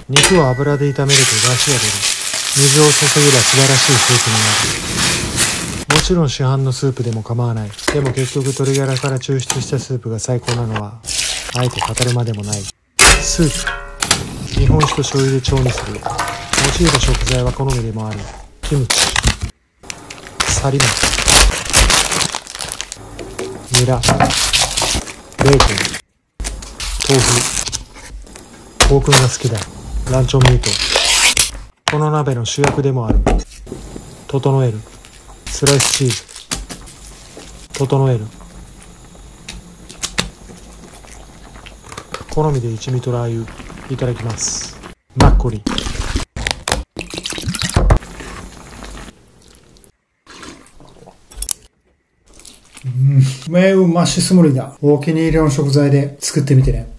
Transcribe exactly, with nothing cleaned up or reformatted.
肉を油で炒めると出汁が出る。水を注げば素晴らしいスープになる。もちろん市販のスープでも構わない。でも結局鶏ガラから抽出したスープが最高なのはあえて語るまでもない。スープ、日本酒と醤油で調味する。用いる食材は好みでもある。キムチ、サリマ、ニラ、ベーコン、豆腐。コウ君が好きだ。ランチョンミート。この鍋の主役でもある。整える。スライスチーズ。整える。好みで一味とラー油。いただきます。マッコリ。 うん、매우 맛있습니다。お気に入りの食材で作ってみてね。